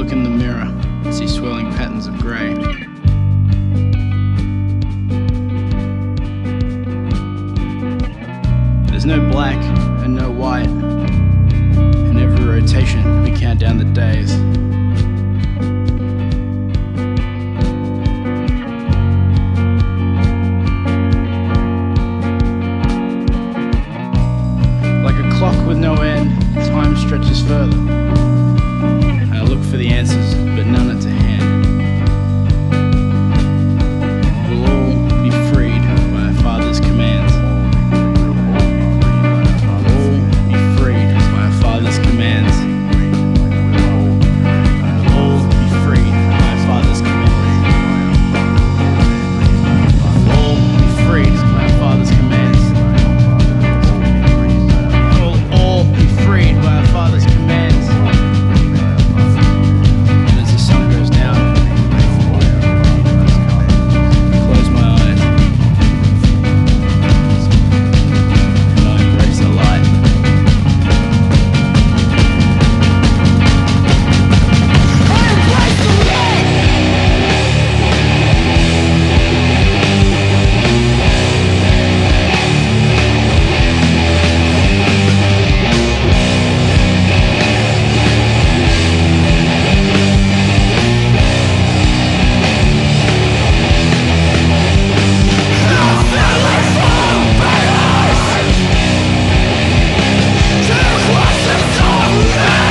look in the mirror, see swirling patterns of grey. There's no black and no white. In every rotation, we count down the days. Like a clock with no end, time stretches further. I look for the answers, but none are to hand. We'll all be freed by our Father's commands. We'll all be freed by our Father's commands. We'll all be freed by our Father's commands. We'll all be freed by our Father's commands. We'll all be freed by our Father's commands. Yeah!